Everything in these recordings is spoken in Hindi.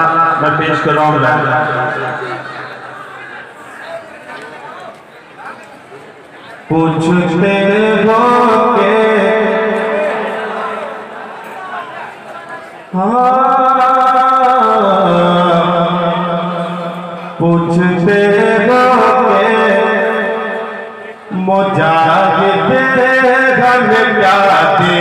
मैं पेश कर रहा हूँ। पूछते हो के पूछते हो के मुजाहिद रंग प्याते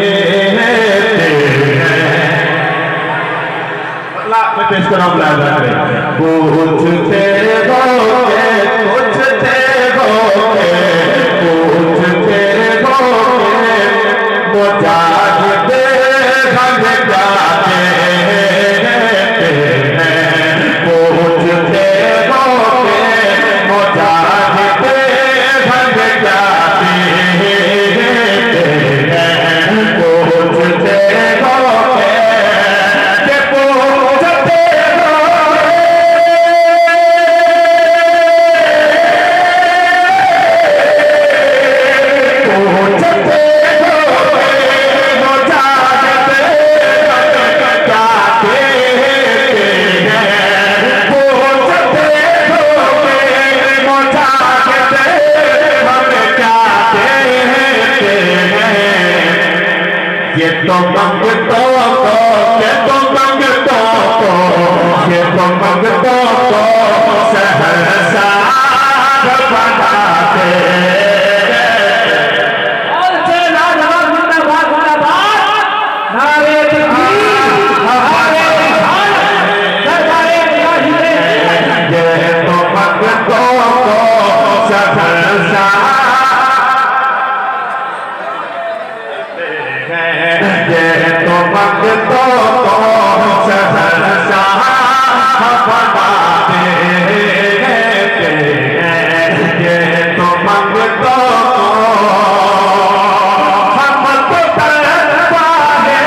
मैं पेश कर रहा हूँ। पूछते हो के पूछते हो के पूछते हो के मुजाहिद रंग प्याते पूछते हो के मुजाहिद रंग प्याते पूछते हो ये तो मंगतो को ये तो मंगतो को ये तो मंगतो को सहसा बनाते और चला जिंदाबाद नारे तकबीर हमारे दरबारे इलाही ये तो मंगतो को सहसा ये तो मंगतो को सहसा बनाते ये तो मंगतो को हमको तड़पा है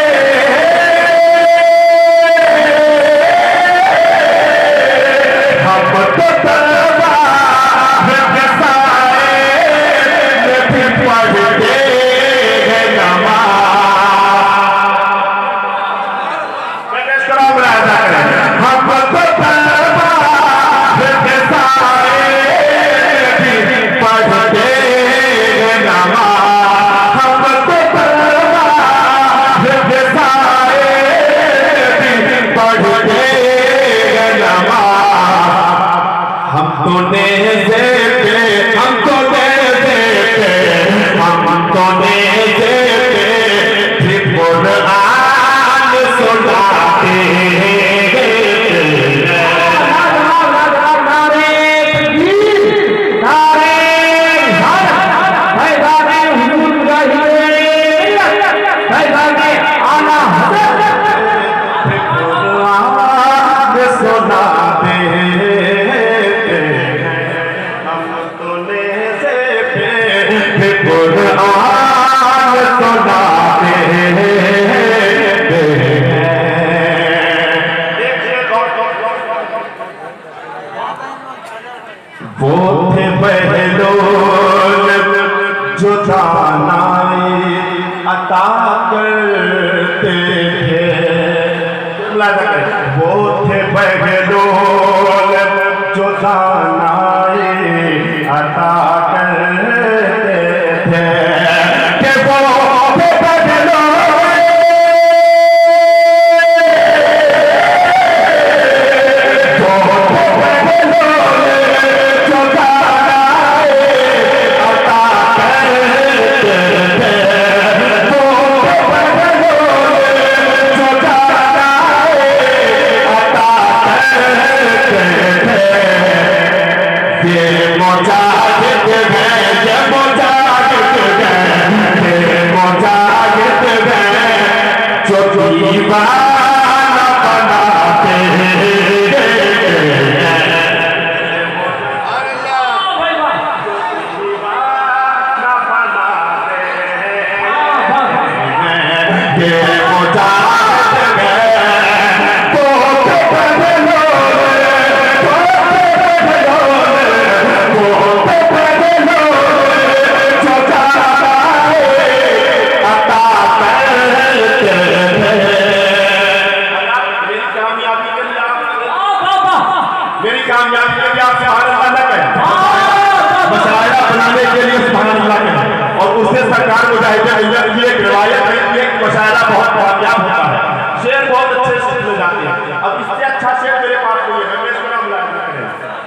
हमको तड़पा है साए फिर पढ़ते वो थे बहलोल जो दानाए अता करते थे वो थे बहलोल जो दानाए अता करते थे कि वो थे बहलोल कामयाबी के लिए आप सुभान अल्लाह न कहें, मशाइरा बनाने के लिए सुभान अल्लाह कहें। और उससे सरकार मुजाहिदीन मिल्लत की एक रिवायत है कि एक मशाइरा बहुत कामयाब होता है, शेर बहुत अच्छे से ले जाते हैं। अब इससे अच्छा शेर मेरे पास नहीं है, मैं इसका नाम लाया करें।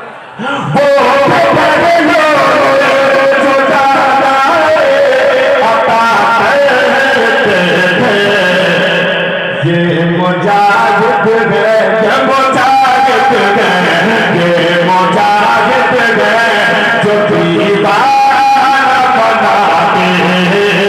ये मुजाहिद है, ये मुजाहिद है, ये मुजाहिद है जो दीवाना बनाते हैं,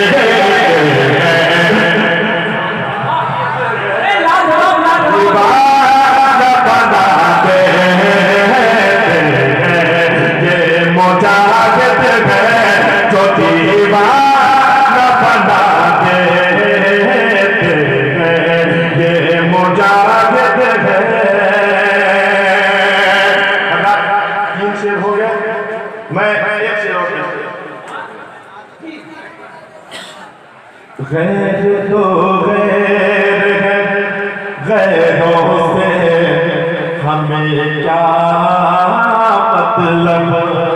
दीवाना बनाते हैं। ये मुजाहिद है जो दीवाना बनाते हैं, ये मुजाहिद है। तीन शेर हो गया, मैं एक शेर और गैर तो गैर है, गैरों से हमें क्या मतलब,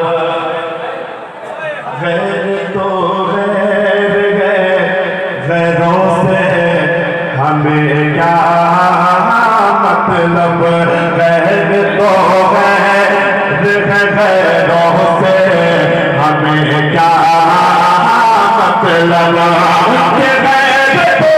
गैर तो गैर है, गैरों से हमें क्या मतलब, गैर तो गैर है, गैरों से हमें क्या मतलब, ये गैर तो